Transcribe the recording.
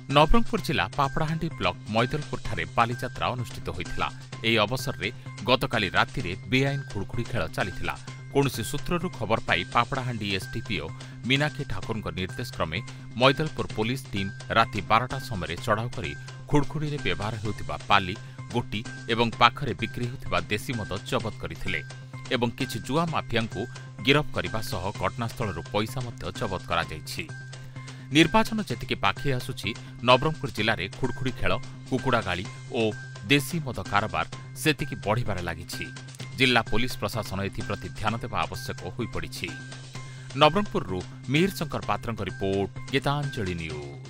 नवरंगपुर जिला पापड़ाहांडी ब्लॉक मैदलपुर बालीजात्रा अनुष्ठित होता। यह अवसर में गतकाली राति में बेआईन खुड़खुड़ी खेल चली। कौनसी सूत्रु खबर पाई पापड़ाहांडी एसडीपीओ मीनाक्षी ठाकुर निर्देश क्रमे मैदलपुर पुलिस टीम राति 12टा समय चढ़ाऊ कर खुड़खुड़ी में व्यवहार होता पाली गोटी एवं पाखरे बिक्री होता देशी मद जबत करथिले एवं किछि जुआ माफिया को गिरफ करने सह घटनास्थल पैसा जबत करा जायछि। निर्वाचन जेतिके पाखे आसुछि नवरंगपुर जिले में खुड़खुड़ी खेल कुकुड़ा गाड़ी और देशी मद कारोबार सेतिकी बढ़िबार लागिछि। जिला पुलिस प्रशासन एप्रति ध्यान देवा आवश्यक हो पड़ी। नवरंगपुर मिहिर शंकर पात्रଙ୍କ रिपोर्ट गीतांजलि न्यूज।